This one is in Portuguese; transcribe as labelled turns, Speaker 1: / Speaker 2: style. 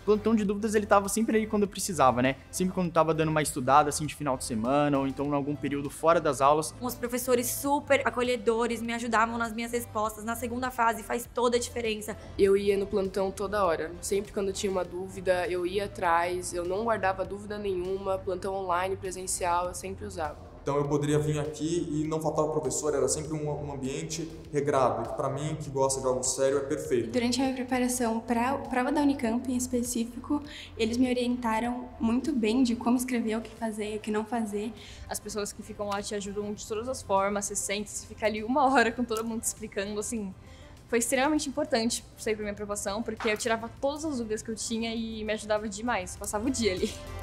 Speaker 1: O plantão de dúvidas, ele tava sempre aí quando eu precisava, né? Sempre quando tava dando uma estudada, assim, de final de semana, ou então em algum período fora das aulas.
Speaker 2: Os professores super acolhedores me ajudavam nas minhas respostas. Na segunda fase faz toda a diferença.
Speaker 3: Eu ia no plantão toda hora. Sempre quando eu tinha uma dúvida, eu ia atrás, eu não guardava dúvida nenhuma. Plantão online, presencial, eu sempre usava.
Speaker 4: Então eu poderia vir aqui e não faltava professor, era sempre um ambiente regrado, e que para mim, que gosta de algo sério, é perfeito.
Speaker 5: Durante a minha preparação para a prova da Unicamp em específico, eles me orientaram muito bem de como escrever, o que fazer, o que não fazer.
Speaker 6: As pessoas que ficam lá te ajudam de todas as formas, você sente, você fica ali 1 hora com todo mundo explicando, assim. Foi extremamente importante isso aí pra minha aprovação, porque eu tirava todas as dúvidas que eu tinha e me ajudava demais, passava o dia ali.